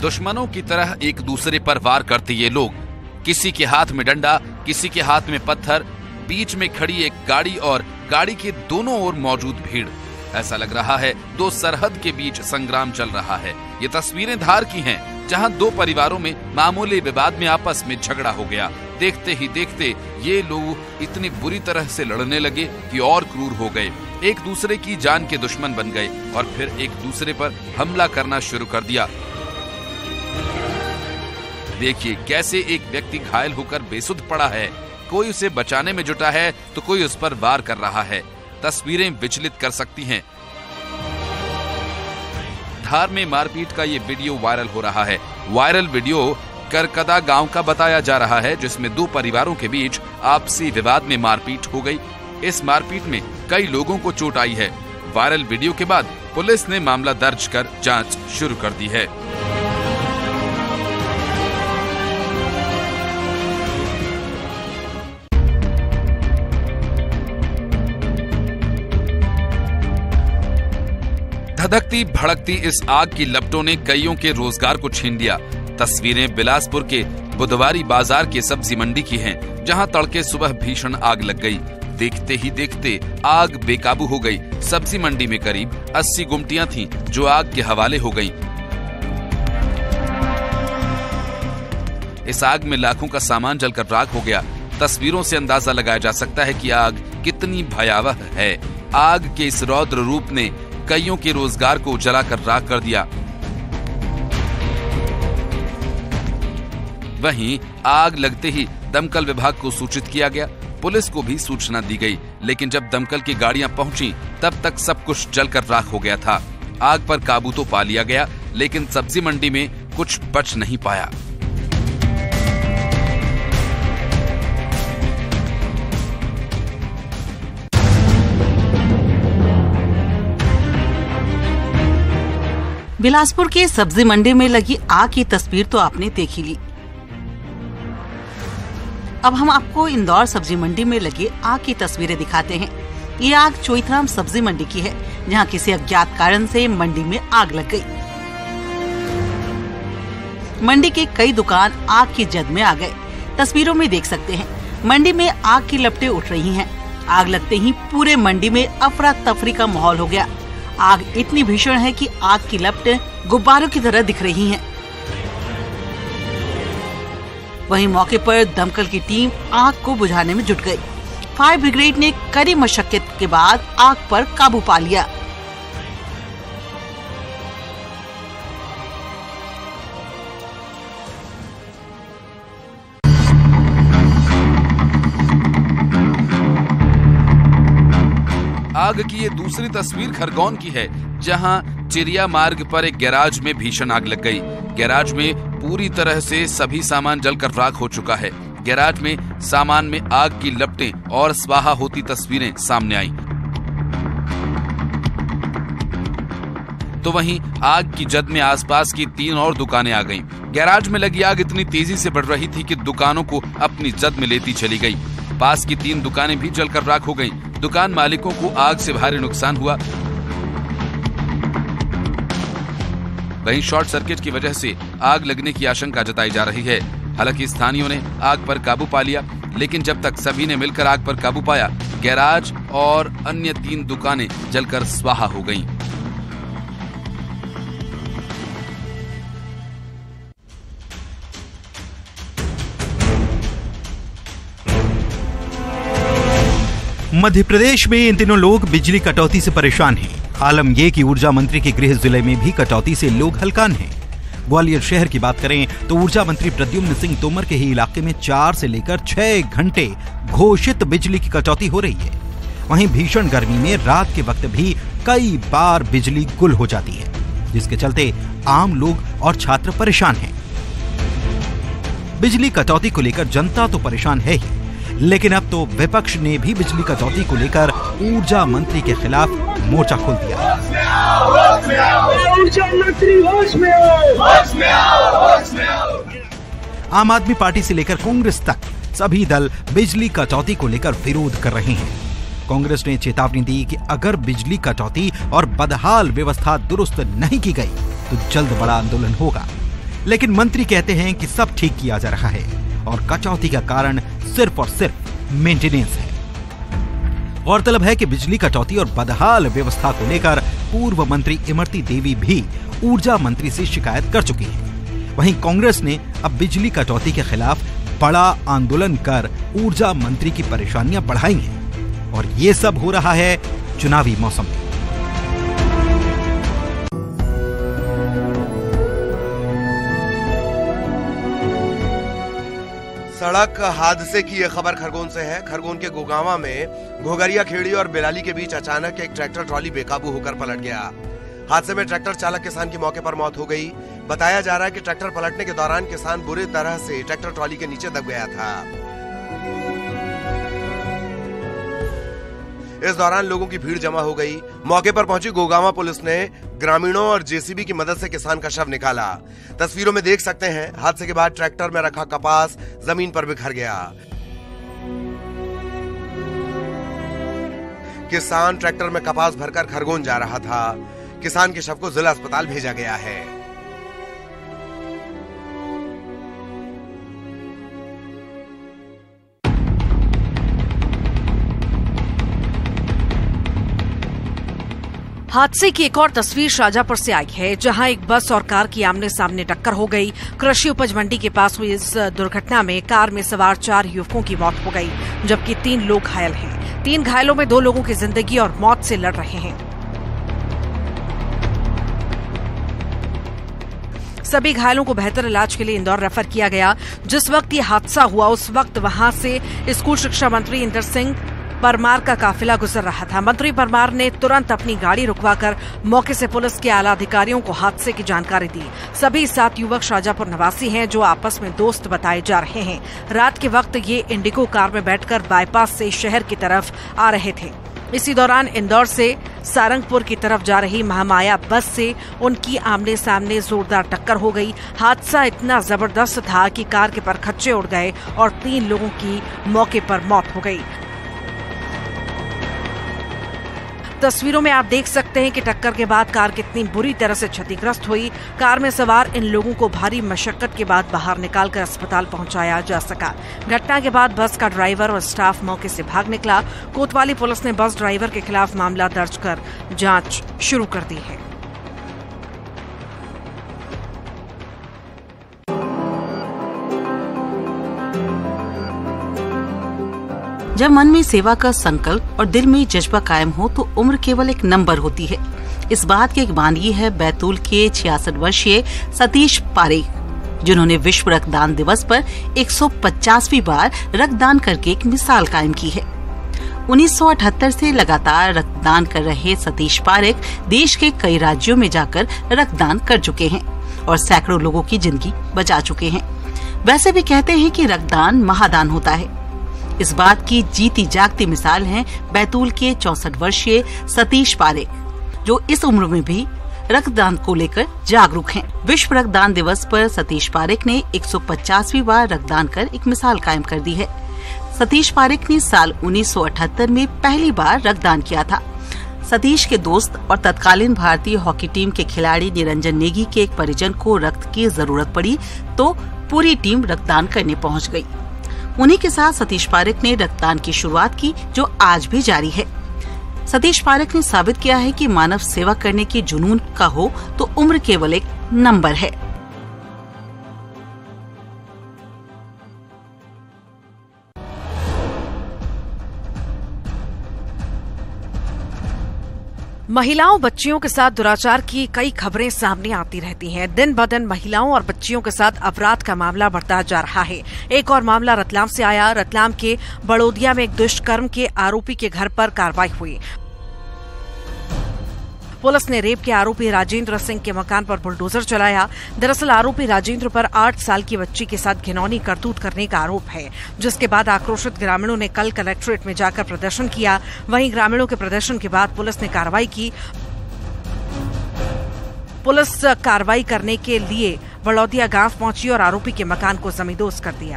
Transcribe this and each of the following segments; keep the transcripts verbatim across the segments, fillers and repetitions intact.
दुश्मनों की तरह एक दूसरे पर वार करते ये लोग। किसी के हाथ में डंडा, किसी के हाथ में पत्थर, बीच में खड़ी एक गाड़ी और गाड़ी के दोनों ओर मौजूद भीड़। ऐसा लग रहा है दो सरहद के बीच संग्राम चल रहा है। ये तस्वीरें धार की हैं, जहां दो परिवारों में मामूली विवाद में आपस में झगड़ा हो गया। देखते ही देखते ये लोग इतनी बुरी तरह से लड़ने लगे कि और क्रूर हो गए, एक दूसरे की जान के दुश्मन बन गए और फिर एक दूसरे पर हमला करना शुरू कर दिया। देखिए कैसे एक व्यक्ति घायल होकर बेसुध पड़ा है, कोई उसे बचाने में जुटा है तो कोई उस पर वार कर रहा है। तस्वीरें विचलित कर सकती हैं। धार में मारपीट का ये वीडियो वायरल हो रहा है। वायरल वीडियो करकदा गांव का बताया जा रहा है, जिसमें दो परिवारों के बीच आपसी विवाद में मारपीट हो गई। इस मारपीट में कई लोगों को चोट आई है। वायरल वीडियो के बाद पुलिस ने मामला दर्ज कर जांच शुरू कर दी है। धधकती भड़कती इस आग की लपटों ने कईयों के रोजगार को छीन लिया। तस्वीरें बिलासपुर के बुधवारी बाजार के सब्जी मंडी की हैं, जहां तड़के सुबह भीषण आग लग गई। देखते ही देखते आग बेकाबू हो गई। सब्जी मंडी में करीब अस्सी गुमटियां थीं, जो आग के हवाले हो गईं। इस आग में लाखों का सामान जलकर राख हो गया। तस्वीरों से अंदाजा लगाया जा सकता है कि आग कितनी भयावह है। आग के इस रौद्र रूप ने कईयों के रोजगार को जलाकर राख कर दिया। वहीं आग लगते ही दमकल विभाग को सूचित किया गया। पुलिस को भी सूचना दी गई, लेकिन जब दमकल की गाड़ियां पहुंची तब तक सब कुछ जलकर राख हो गया था। आग पर काबू तो पा लिया गया, लेकिन सब्जी मंडी में कुछ बच नहीं पाया। बिलासपुर के सब्जी मंडी में लगी आग की तस्वीर तो आपने देख ही ली। अब हम आपको इंदौर सब्जी मंडी में लगी आग की तस्वीरें दिखाते हैं। ये आग चोइथराम सब्जी मंडी की है, जहां किसी अज्ञात कारण से मंडी में आग लग गई। मंडी के कई दुकान आग की जद में आ गए। तस्वीरों में देख सकते हैं, मंडी में आग की लपटें उठ रही हैं। आग लगते ही पूरे मंडी में अफरा तफरी का माहौल हो गया। आग इतनी भीषण है कि आग की लपटें गुब्बारों की तरह दिख रही हैं। वहीं मौके पर दमकल की टीम आग को बुझाने में जुट गई। फायर ब्रिगेड ने कड़ी मशक्कत के बाद आग पर काबू पा लिया। आग की ये दूसरी तस्वीर खरगोन की है, जहां चिरिया मार्ग पर एक गैराज में भीषण आग लग गई। गैराज में पूरी तरह से सभी सामान जलकर राख हो चुका है। गैराज में सामान में आग की लपटें और स्वाहा होती तस्वीरें सामने आई। तो वहीं आग की जद में आसपास की तीन और दुकानें आ गईं। गैराज में लगी आग इतनी तेजी से बढ़ रही थी कि दुकानों को अपनी जद में लेती चली गई। पास की तीन दुकानें भी जलकर राख हो गईं। दुकान मालिकों को आग से भारी नुकसान हुआ। वहीं शॉर्ट सर्किट की वजह से आग लगने की आशंका जताई जा रही है। हालांकि स्थानीयों ने आग पर काबू पा लिया, लेकिन जब तक सभी ने मिलकर आग पर काबू पाया, गैराज और अन्य तीन दुकानें जलकर स्वाहा हो गईं। मध्य प्रदेश में इन दिनों लोग बिजली कटौती से परेशान हैं। आलम ये कि ऊर्जा मंत्री के गृह जिले में भी कटौती से लोग हलकान हैं। ग्वालियर शहर की बात करें तो ऊर्जा मंत्री प्रद्युम्न सिंह तोमर के ही इलाके में चार से लेकर छह घंटे घोषित बिजली की कटौती हो रही है। वहीं भीषण गर्मी में रात के वक्त भी कई बार बिजली गुल हो जाती है, जिसके चलते आम लोग और छात्र परेशान हैं। बिजली कटौती को लेकर जनता तो परेशान है ही, लेकिन अब तो विपक्ष ने भी बिजली कटौती को लेकर ऊर्जा मंत्री के खिलाफ मोर्चा खोल दिया है। आम आदमी पार्टी से लेकर कांग्रेस तक सभी दल बिजली कटौती को लेकर विरोध कर रहे हैं। कांग्रेस ने चेतावनी दी कि अगर बिजली कटौती और बदहाल व्यवस्था दुरुस्त नहीं की गई तो जल्द बड़ा आंदोलन होगा। लेकिन मंत्री कहते हैं कि सब ठीक किया जा रहा है और कटौती का कारण सिर्फ और सिर्फ मेंटेनेंस है। गौरतलब है कि बिजली कटौती और बदहाल व्यवस्था को लेकर पूर्व मंत्री इमरती देवी भी ऊर्जा मंत्री से शिकायत कर चुकी हैं। वहीं कांग्रेस ने अब बिजली कटौती के खिलाफ बड़ा आंदोलन कर ऊर्जा मंत्री की परेशानियां बढ़ाई हैं और ये सब हो रहा है चुनावी मौसम में। सड़क हादसे की यह खबर खरगोन से है। खरगोन के गोगावा में घोगरिया खेड़ी और बेलाली के बीच अचानक एक ट्रैक्टर ट्रॉली बेकाबू होकर पलट गया। हादसे में ट्रैक्टर चालक किसान की मौके पर मौत हो गई। बताया जा रहा है कि ट्रैक्टर पलटने के दौरान किसान बुरी तरह से ट्रैक्टर ट्रॉली के नीचे दब गया था। इस दौरान लोगों की भीड़ जमा हो गई। मौके पर पहुंची गोगावा पुलिस ने ग्रामीणों और जेसीबी की मदद से किसान का शव निकाला। तस्वीरों में देख सकते हैं हादसे के बाद ट्रैक्टर में रखा कपास जमीन पर बिखर गया। किसान ट्रैक्टर में कपास भरकर खरगोन जा रहा था। किसान के शव को जिला अस्पताल भेजा गया है। हादसे की एक और तस्वीर शाजापुर से आई है, जहां एक बस और कार की आमने सामने टक्कर हो गई। कृषि उपज मंडी के पास हुई इस दुर्घटना में कार में सवार चार युवकों की मौत हो गई, जबकि तीन लोग घायल हैं। तीन घायलों में दो लोगों की जिंदगी और मौत से लड़ रहे हैं। सभी घायलों को बेहतर इलाज के लिए इंदौर रेफर किया गया। जिस वक्त ये हादसा हुआ उस वक्त वहां से स्कूल शिक्षा मंत्री इंदर सिंह परमार का काफिला गुजर रहा था। मंत्री परमार ने तुरंत अपनी गाड़ी रुकवाकर मौके से पुलिस के आला अधिकारियों को हादसे की जानकारी दी। सभी सात युवक शाजापुर निवासी हैं, जो आपस में दोस्त बताए जा रहे हैं। रात के वक्त ये इंडिगो कार में बैठकर बाईपास से शहर की तरफ आ रहे थे। इसी दौरान इंदौर से सारंगपुर की तरफ जा रही महामाया बस से उनकी आमने सामने जोरदार टक्कर हो गई। हादसा इतना जबरदस्त था कि कार के परखच्चे उड़ गए और तीन लोगों की मौके पर मौत हो गई। तस्वीरों में आप देख सकते हैं कि टक्कर के बाद कार कितनी बुरी तरह से क्षतिग्रस्त हुई। कार में सवार इन लोगों को भारी मशक्कत के बाद बाहर निकालकर अस्पताल पहुंचाया जा सका। घटना के बाद बस का ड्राइवर और स्टाफ मौके से भाग निकला। कोतवाली पुलिस ने बस ड्राइवर के खिलाफ मामला दर्ज कर जांच शुरू कर दी है। जब मन में सेवा का संकल्प और दिल में जज्बा कायम हो तो उम्र केवल एक नंबर होती है। इस बात की एक बानगी है बैतूल के छियासठ वर्षीय सतीश पारेख, जिन्होंने विश्व रक्तदान दिवस पर एक सौ पचासवीं बार रक्तदान करके एक मिसाल कायम की है। उन्नीस सौ अठहत्तर से लगातार रक्तदान कर रहे सतीश पारेख देश के कई राज्यों में जाकर रक्तदान कर चुके हैं और सैकड़ों लोगों की जिंदगी बचा चुके हैं। वैसे भी कहते हैं कि रक्तदान महादान होता है। इस बात की जीती जागती मिसाल हैं बैतूल के चौसठ वर्षीय सतीश पारेख, जो इस उम्र में भी रक्तदान को लेकर जागरूक हैं। विश्व रक्तदान दिवस पर सतीश पारेख ने एक सौ पचासवीं बार रक्तदान कर एक मिसाल कायम कर दी है। सतीश पारेख ने साल उन्नीस सौ अठहत्तर में पहली बार रक्तदान किया था। सतीश के दोस्त और तत्कालीन भारतीय हॉकी टीम के खिलाड़ी निरंजन नेगी के एक परिजन को रक्त की जरूरत पड़ी तो पूरी टीम रक्तदान करने पहुंच गई। उन्हीं के साथ सतीश पारेख ने रक्तदान की शुरुआत की, जो आज भी जारी है। सतीश पारेख ने साबित किया है कि मानव सेवा करने की जुनून का हो तो उम्र केवल एक नंबर है। महिलाओं बच्चियों के साथ दुराचार की कई खबरें सामने आती रहती हैं। दिन ब दिन महिलाओं और बच्चियों के साथ अपराध का मामला बढ़ता जा रहा है। एक और मामला रतलाम से आया। रतलाम के बड़ोदिया में एक दुष्कर्म के आरोपी के घर पर कार्रवाई हुई। पुलिस ने रेप के आरोपी राजेंद्र सिंह के मकान पर बुलडोजर चलाया। दरअसल आरोपी राजेंद्र पर आठ साल की बच्ची के साथ घिनौनी करतूत करने का आरोप है, जिसके बाद आक्रोशित ग्रामीणों ने कल कलेक्ट्रेट में जाकर प्रदर्शन किया। वहीं ग्रामीणों के प्रदर्शन के बाद पुलिस ने कार्रवाई की। पुलिस कार्रवाई करने के लिए बड़ौदिया गांव पहुंची और आरोपी के मकान को जमींदोज कर दिया।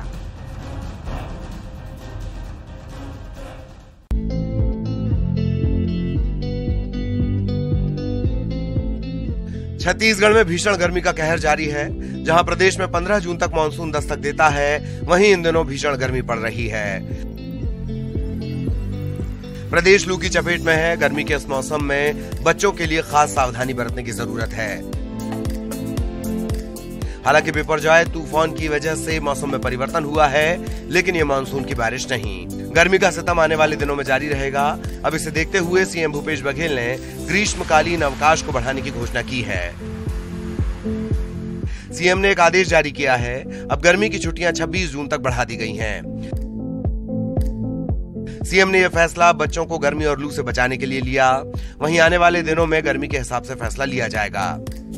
छत्तीसगढ़ में भीषण गर्मी का कहर जारी है। जहां प्रदेश में पंद्रह जून तक मानसून दस्तक देता है, वहीं इन दिनों भीषण गर्मी पड़ रही है। प्रदेश लू की चपेट में है। गर्मी के इस मौसम में बच्चों के लिए खास सावधानी बरतने की जरूरत है। हालांकि बिपरजॉय तूफान की वजह से मौसम में परिवर्तन हुआ है, लेकिन ये मानसून की बारिश नहीं। गर्मी का सितम आने वाले दिनों में जारी रहेगा। अब इसे देखते हुए सीएम भूपेश बघेल ने ग्रीष्मकालीन अवकाश को बढ़ाने की घोषणा की है। सीएम ने एक आदेश जारी किया है। अब गर्मी की छुट्टियां छब्बीस जून तक बढ़ा दी गई हैं। सीएम ने यह फैसला बच्चों को गर्मी और लू से बचाने के लिए लिया। वहीं आने वाले दिनों में गर्मी के हिसाब से फैसला लिया जाएगा।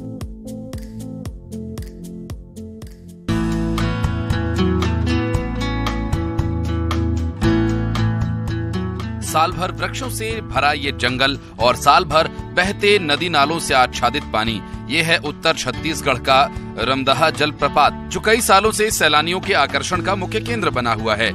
साल भर वृक्षों से भरा ये जंगल और साल भर बहते नदी नालों से आच्छादित पानी, ये है उत्तर छत्तीसगढ़ का रमदहा जलप्रपात, जो कई सालों से सैलानियों के आकर्षण का मुख्य केंद्र बना हुआ है।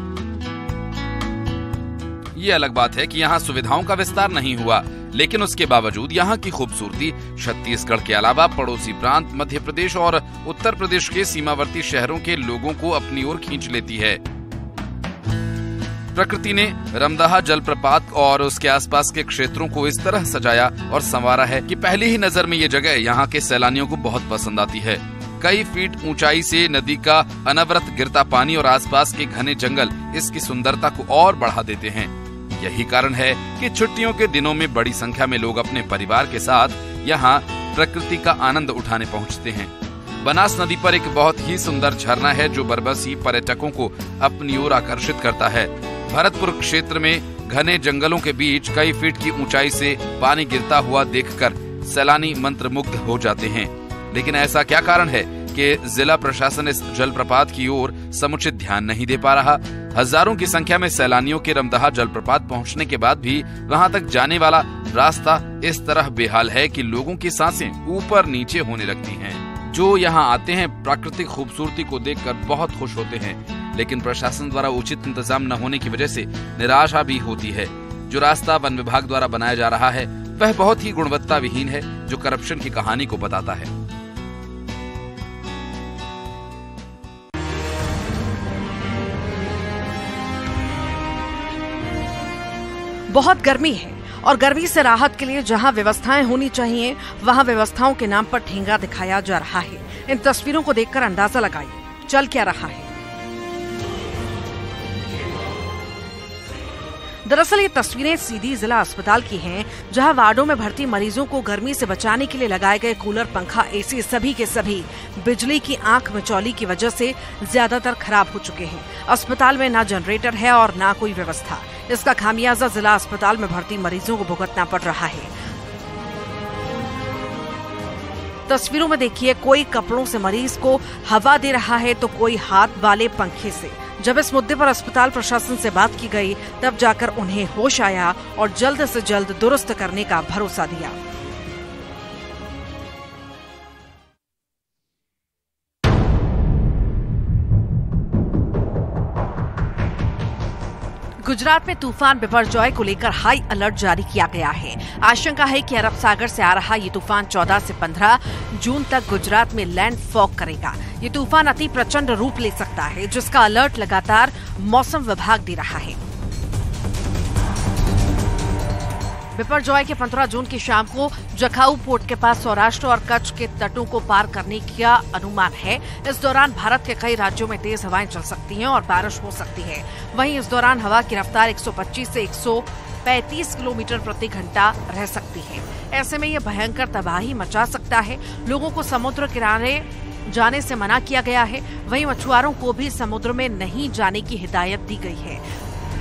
ये अलग बात है कि यहाँ सुविधाओं का विस्तार नहीं हुआ, लेकिन उसके बावजूद यहाँ की खूबसूरती छत्तीसगढ़ के अलावा पड़ोसी प्रांत मध्य प्रदेश और उत्तर प्रदेश के सीमावर्ती शहरों के लोगों को अपनी ओर खींच लेती है। प्रकृति ने रमदहा जलप्रपात और उसके आसपास के क्षेत्रों को इस तरह सजाया और संवारा है कि पहली ही नजर में ये जगह यहाँ के सैलानियों को बहुत पसंद आती है। कई फीट ऊंचाई से नदी का अनवरत गिरता पानी और आसपास के घने जंगल इसकी सुंदरता को और बढ़ा देते हैं। यही कारण है कि छुट्टियों के दिनों में बड़ी संख्या में लोग अपने परिवार के साथ यहाँ प्रकृति का आनंद उठाने पहुँचते हैं। बनास नदी पर एक बहुत ही सुंदर झरना है जो बरबसी पर्यटकों को अपनी ओर आकर्षित करता है। भरतपुर क्षेत्र में घने जंगलों के बीच कई फीट की ऊंचाई से पानी गिरता हुआ देखकर सैलानी मंत्रमुग्ध हो जाते हैं। लेकिन ऐसा क्या कारण है कि जिला प्रशासन इस जलप्रपात की ओर समुचित ध्यान नहीं दे पा रहा? हजारों की संख्या में सैलानियों के रमदहा जलप्रपात पहुंचने के बाद भी वहां तक जाने वाला रास्ता इस तरह बेहाल है कि लोगों की सांसें ऊपर नीचे होने लगती हैं। जो यहाँ आते हैं प्राकृतिक खूबसूरती को देखकर बहुत खुश होते हैं, लेकिन प्रशासन द्वारा उचित इंतजाम न होने की वजह से निराशा भी होती है। जो रास्ता वन विभाग द्वारा बनाया जा रहा है वह बहुत ही गुणवत्ता विहीन है, जो करप्शन की कहानी को बताता है। बहुत गर्मी है और गर्मी से राहत के लिए जहां व्यवस्थाएं होनी चाहिए वहां व्यवस्थाओं के नाम पर ठेंगा दिखाया जा रहा है। इन तस्वीरों को देखकर अंदाजा लगाइए चल क्या रहा है। दरअसल ये तस्वीरें सीधी जिला अस्पताल की हैं, जहां वार्डों में भर्ती मरीजों को गर्मी से बचाने के लिए लगाए गए कूलर, पंखा, एसी सभी के सभी बिजली की आंख मिचौली की वजह से ज्यादातर खराब हो चुके हैं। अस्पताल में ना जनरेटर है और ना कोई व्यवस्था। इसका खामियाजा जिला अस्पताल में भर्ती मरीजों को भुगतना पड़ रहा है। तस्वीरों में देखिए, कोई कपड़ों से मरीज को हवा दे रहा है तो कोई हाथ वाले पंखे से। जब इस मुद्दे पर अस्पताल प्रशासन से बात की गई तब जाकर उन्हें होश आया और जल्द से जल्द दुरुस्त करने का भरोसा दिया। गुजरात में तूफान बिपरजॉय को लेकर हाई अलर्ट जारी किया गया है। आशंका है कि अरब सागर से आ रहा ये तूफान चौदह से पंद्रह जून तक गुजरात में लैंडफॉल करेगा। ये तूफान अति प्रचंड रूप ले सकता है, जिसका अलर्ट लगातार मौसम विभाग दे रहा है। बिपरजॉय के पंद्रह जून की शाम को जखाऊ पोर्ट के पास सौराष्ट्र और कच्छ के तटों को पार करने का अनुमान है। इस दौरान भारत के कई राज्यों में तेज हवाएं चल सकती हैं और बारिश हो सकती है। वहीं इस दौरान हवा की रफ्तार एक सौ पच्चीस से एक सौ पैंतीस किलोमीटर प्रति घंटा रह सकती है। ऐसे में यह भयंकर तबाही मचा सकता है। लोगों को समुद्र किनारे जाने से मना किया गया है। वहीं मछुआरों को भी समुद्र में नहीं जाने की हिदायत दी गई है।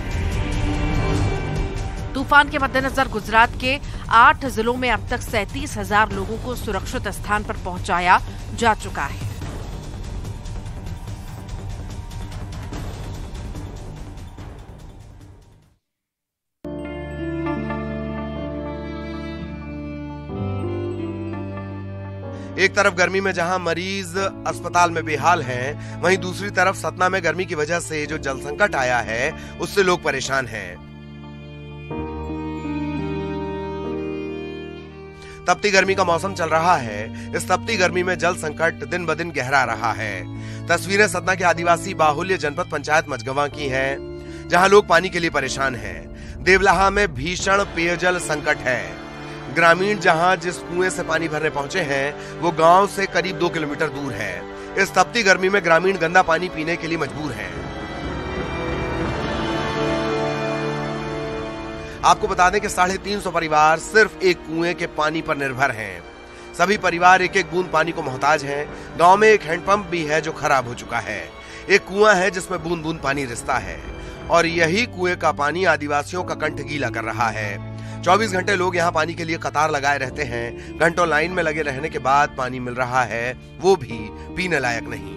तूफान के मद्देनजर गुजरात के आठ जिलों में अब तक सैंतीस हजार लोगों को सुरक्षित स्थान पर पहुंचाया जा चुका है। एक तरफ गर्मी में जहां मरीज अस्पताल में बेहाल हैं, वहीं दूसरी तरफ सतना में गर्मी की वजह से जो जल संकट आया है उससे लोग परेशान हैं। तपती गर्मी का मौसम चल रहा है। इस तपती गर्मी में जल संकट दिन ब दिन गहरा रहा है। तस्वीरें सतना के आदिवासी बाहुल्य जनपद पंचायत मझगवां की हैं, जहां लोग पानी के लिए परेशान हैं। देवलाहा में भीषण पेयजल संकट है। ग्रामीण जहां जिस कुएं से पानी भरने पहुंचे हैं, वो गांव से करीब दो किलोमीटर दूर है। इस तपती गर्मी में ग्रामीण गंदा पानी पीने के लिए मजबूर हैं। आपको बता दें कि साढ़े तीन सौ परिवार सिर्फ एक कुएं के पानी पर निर्भर हैं। सभी परिवार एक एक बूंद पानी को मोहताज हैं। गांव में एक हैंडपंप भी है जो खराब हो चुका है। एक कुआं है जिसमें बूंद बूंद पानी रिसता है और यही कुएं का पानी आदिवासियों का कंठ गीला कर रहा है। चौबीस घंटे लोग यहाँ पानी के लिए कतार लगाए रहते हैं। घंटों लाइन में लगे रहने के बाद पानी मिल रहा है, वो भी पीने लायक नहीं।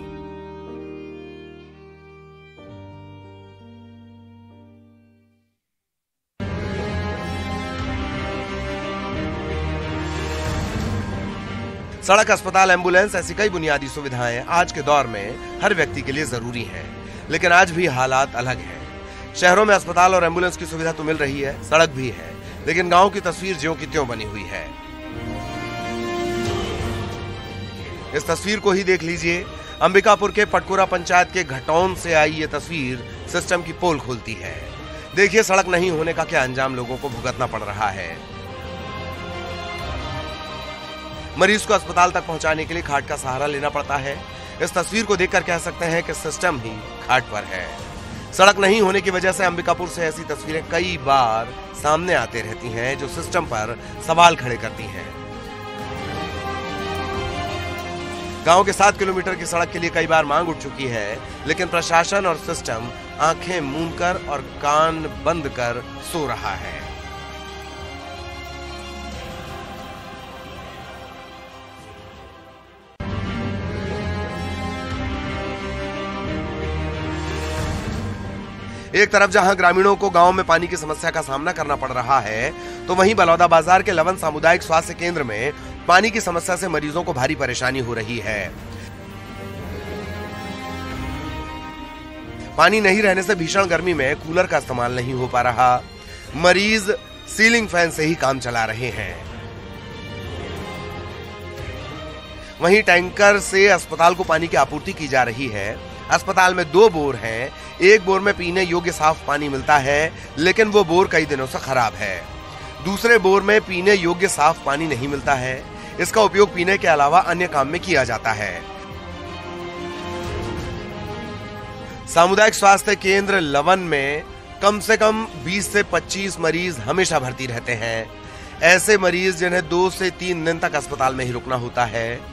सड़क, अस्पताल, एम्बुलेंस ऐसी कई बुनियादी सुविधाएं आज के दौर में हर व्यक्ति के लिए जरूरी हैं, लेकिन आज भी हालात अलग हैं। शहरों में अस्पताल और एम्बुलेंस की सुविधा तो मिल रही है, सड़क भी है, लेकिन गांव की तस्वीर ज्यों की त्यों बनी हुई है। इस तस्वीर को ही देख लीजिए। अंबिकापुर के पटकुरा पंचायत के घटौन से आई ये तस्वीर सिस्टम की पोल खोलती है। देखिए सड़क नहीं होने का क्या अंजाम लोगों को भुगतना पड़ रहा है। मरीज को अस्पताल तक पहुंचाने के लिए खाट का सहारा लेना पड़ता है। इस तस्वीर को देखकर कह सकते हैं कि सिस्टम ही खाट पर है। सड़क नहीं होने की वजह से अंबिकापुर से ऐसी तस्वीरें कई बार सामने आते रहती हैं जो सिस्टम पर सवाल खड़े करती हैं। गांव के सात किलोमीटर की सड़क के लिए कई बार मांग उठ चुकी है, लेकिन प्रशासन और सिस्टम आंखें मूंदकर और कान बंद कर सो रहा है। एक तरफ जहां ग्रामीणों को गांव में पानी की समस्या का सामना करना पड़ रहा है, तो वहीं बलौदा बाजार के लवन सामुदायिक स्वास्थ्य केंद्र में पानी की समस्या से मरीजों को भारी परेशानी हो रही है। पानी नहीं रहने से भीषण गर्मी में कूलर का इस्तेमाल नहीं हो पा रहा। मरीज सीलिंग फैन से ही काम चला रहे हैं। वहीं टैंकर से अस्पताल को पानी की आपूर्ति की जा रही है। अस्पताल में दो बोर हैं। एक बोर में पीने योग्य साफ पानी मिलता है, लेकिन वो बोर कई दिनों से खराब है। दूसरे बोर में पीने योग्य साफ पानी नहीं मिलता है। इसका उपयोग पीने के अलावा अन्य काम में किया जाता है। सामुदायिक स्वास्थ्य केंद्र लवन में कम से कम बीस से पच्चीस मरीज हमेशा भर्ती रहते हैं। ऐसे मरीज जिन्हें दो से तीन दिन तक अस्पताल में ही रुकना होता है।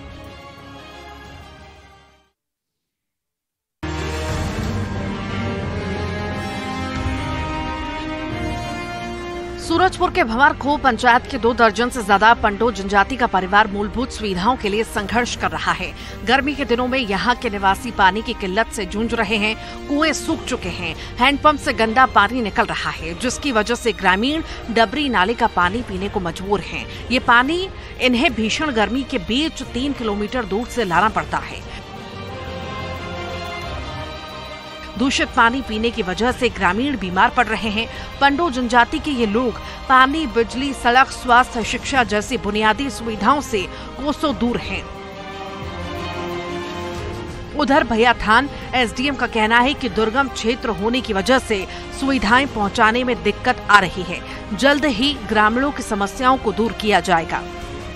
सूरजपुर के भंवरखो पंचायत के दो दर्जन से ज्यादा पंडो जनजाति का परिवार मूलभूत सुविधाओं के लिए संघर्ष कर रहा है। गर्मी के दिनों में यहाँ के निवासी पानी की किल्लत से जूझ रहे हैं। कुएं सूख चुके हैं। हैंडपंप से गंदा पानी निकल रहा है, जिसकी वजह से ग्रामीण डबरी नाले का पानी पीने को मजबूर हैं। ये पानी इन्हें भीषण गर्मी के बीच तीन किलोमीटर दूर से लाना पड़ता है। दूषित पानी पीने की वजह से ग्रामीण बीमार पड़ रहे हैं। पंडो जनजाति के ये लोग पानी, बिजली, सड़क, स्वास्थ्य, शिक्षा जैसी बुनियादी सुविधाओं से कोसों दूर हैं। उधर भैयाथान एसडीएम का कहना है कि दुर्गम क्षेत्र होने की वजह से सुविधाएं पहुंचाने में दिक्कत आ रही है। जल्द ही ग्रामीणों की समस्याओं को दूर किया जाएगा।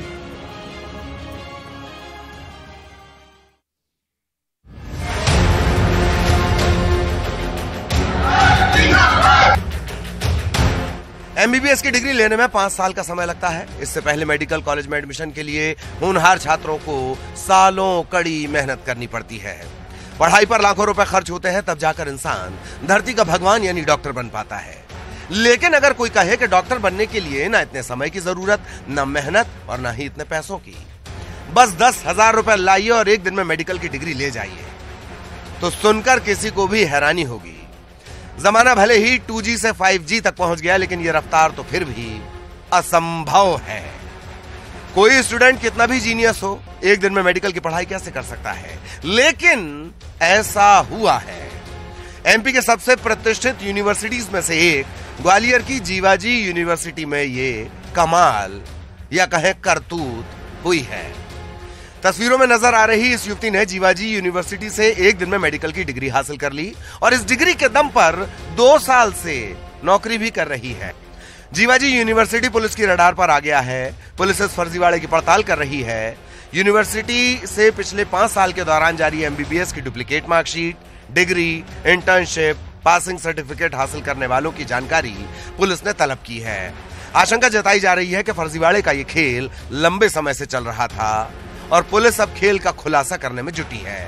एमबीबीएस की डिग्री लेने में पांच साल का समय लगता है। इससे पहले मेडिकल कॉलेज में एडमिशन के लिए होनहार छात्रों को सालों कड़ी मेहनत करनी पड़ती है। पढ़ाई पर लाखों रुपए खर्च होते हैं, तब जाकर इंसान धरती का भगवान यानी डॉक्टर बन पाता है। लेकिन अगर कोई कहे कि डॉक्टर बनने के लिए ना इतने समय की जरूरत, न मेहनत और न ही इतने पैसों की, बस दस हजार रुपए लाइए और एक दिन में मेडिकल की डिग्री ले जाइए, तो सुनकर किसी को भी हैरानी होगी। जमाना भले ही टू जी से फाइव जी तक पहुंच गया, लेकिन यह रफ्तार तो फिर भी असंभव है। कोई स्टूडेंट कितना भी जीनियस हो, एक दिन में मेडिकल की पढ़ाई कैसे कर सकता है? लेकिन ऐसा हुआ है। एमपी के सबसे प्रतिष्ठित यूनिवर्सिटीज में से एक ग्वालियर की जीवाजी यूनिवर्सिटी में ये कमाल या कहें करतूत हुई है। तस्वीरों में नजर आ रही इस युवती ने जीवाजी यूनिवर्सिटी से एक दिन में मेडिकल की डिग्री हासिल कर ली और इस डिग्री के दम पर दो साल से नौकरी भी कर रही है। जीवाजी यूनिवर्सिटी पुलिस की रडार पर आ गया है। पुलिस इस फर्जीवाड़े की पड़ताल कर रही है। यूनिवर्सिटी से पिछले पांच साल के दौरान जारी एमबीबीएस की duplicate marksheet, degree, internship, passing certificate हासिल करने वालों की जानकारी पुलिस ने तलब की है। आशंका जताई जा रही है कि फर्जीवाड़े का ये खेल लंबे समय से चल रहा था और पुलिस अब खेल का खुलासा करने में जुटी है।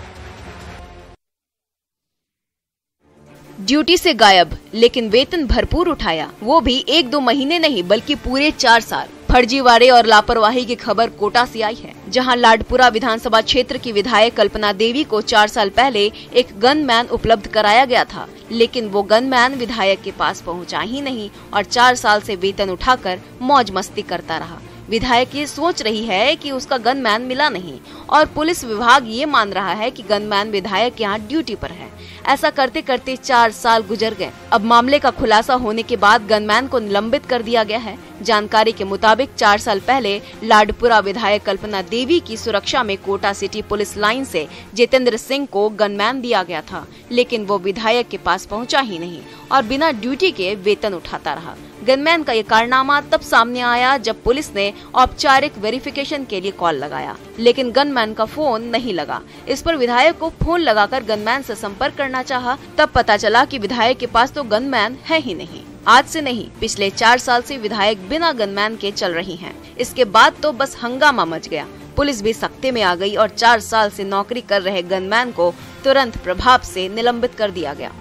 ड्यूटी से गायब लेकिन वेतन भरपूर उठाया, वो भी एक दो महीने नहीं बल्कि पूरे चार साल। फर्जीवाड़े और लापरवाही की खबर कोटा से आई है, जहां लाडपुरा विधानसभा क्षेत्र की विधायक कल्पना देवी को चार साल पहले एक गनमैन उपलब्ध कराया गया था, लेकिन वो गनमैन विधायक के पास पहुंचा ही नहीं और चार साल से वेतन उठाकर मौज मस्ती करता रहा। विधायक ये सोच रही है कि उसका गनमैन मिला नहीं और पुलिस विभाग ये मान रहा है कि गनमैन विधायक के यहाँ ड्यूटी पर है। ऐसा करते करते चार साल गुजर गए। अब मामले का खुलासा होने के बाद गनमैन को निलंबित कर दिया गया है। जानकारी के मुताबिक चार साल पहले लाडपुरा विधायक कल्पना देवी की सुरक्षा में कोटा सिटी पुलिस लाइन से जितेंद्र सिंह को गनमैन दिया गया था, लेकिन वो विधायक के पास पहुंचा ही नहीं और बिना ड्यूटी के वेतन उठाता रहा। गनमैन का ये कारनामा तब सामने आया जब पुलिस ने औपचारिक वेरिफिकेशन के लिए कॉल लगाया, लेकिन गनमैन का फोन नहीं लगा। इस पर विधायक को फोन लगाकर गनमैन से संपर्क करना चाहा, तब पता चला कि विधायक के पास तो गनमैन है ही नहीं। आज से नहीं, पिछले चार साल से विधायक बिना गनमैन के चल रही हैं। इसके बाद तो बस हंगामा मच गया। पुलिस भी सख्ते में आ गई और चार साल से नौकरी कर रहे गनमैन को तुरंत प्रभाव से निलंबित कर दिया गया।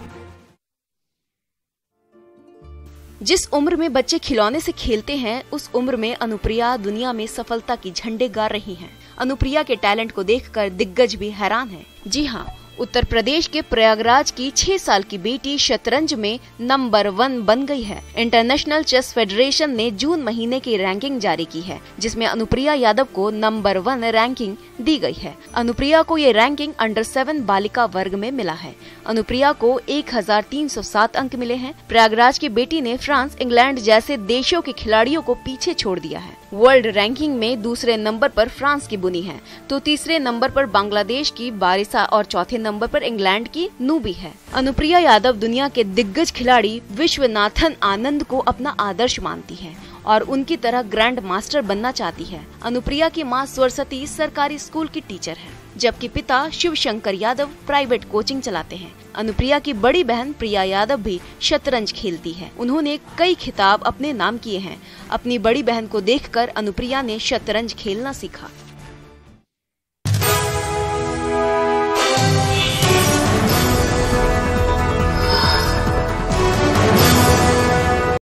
जिस उम्र में बच्चे खिलौने से खेलते हैं, उस उम्र में अनुप्रिया दुनिया में सफलता की झंडे गाड़ रही हैं। अनुप्रिया के टैलेंट को देखकर दिग्गज भी हैरान हैं। जी हाँ, उत्तर प्रदेश के प्रयागराज की छह साल की बेटी शतरंज में नंबर वन बन गई है। इंटरनेशनल चेस फेडरेशन ने जून महीने की रैंकिंग जारी की है, जिसमें अनुप्रिया यादव को नंबर वन रैंकिंग दी गई है। अनुप्रिया को ये रैंकिंग अंडर सेवन बालिका वर्ग में मिला है। अनुप्रिया को एक हजार तीन सौ सात अंक मिले हैं। प्रयागराज की बेटी ने फ्रांस, इंग्लैंड जैसे देशों के खिलाड़ियों को पीछे छोड़ दिया है। वर्ल्ड रैंकिंग में दूसरे नंबर पर फ्रांस की बुनी है, तो तीसरे नंबर पर बांग्लादेश की बारिसा और चौथे नंबर पर इंग्लैंड की नूबी है। अनुप्रिया यादव दुनिया के दिग्गज खिलाड़ी विश्वनाथन आनंद को अपना आदर्श मानती है और उनकी तरह ग्रैंड मास्टर बनना चाहती है। अनुप्रिया की मां सरस्वती सरकारी स्कूल की टीचर है, जबकि पिता शिव शंकर यादव प्राइवेट कोचिंग चलाते हैं। अनुप्रिया की बड़ी बहन प्रिया यादव भी शतरंज खेलती है। उन्होंने कई खिताब अपने नाम किए हैं। अपनी बड़ी बहन को देखकर अनुप्रिया ने शतरंज खेलना सीखा।